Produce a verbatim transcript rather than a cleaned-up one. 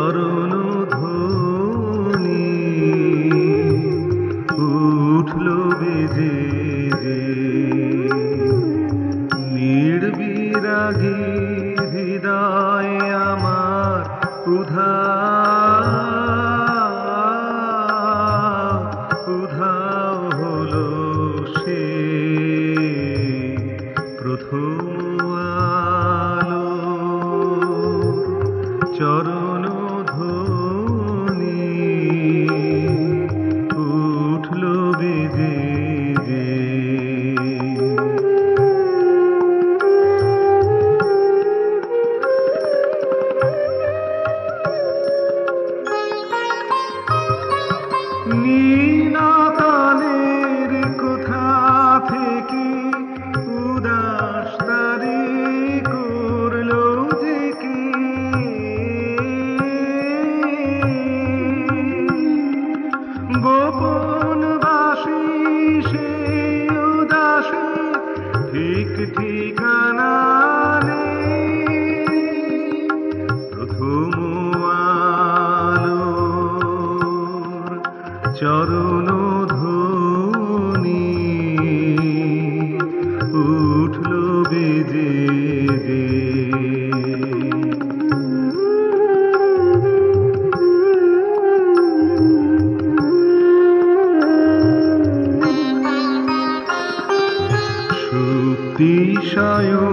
চরণ ধ্বনি উঠল বেজে যে নির্বিরাগী হৃদয় আমার উধাও উধাও হলো সে প্রথম আলো চরণ ধ্বনি উঠল বেজে যে নীলাতলের কোথা থেকে উদাস তারে করলো যে কে গোপন বাসি সে উদাসী ঠিক ঠিকানা নেই প্রথম আলোর চরণ ধ্বনি উঠল বেজে যে সুপ্তি শয়ন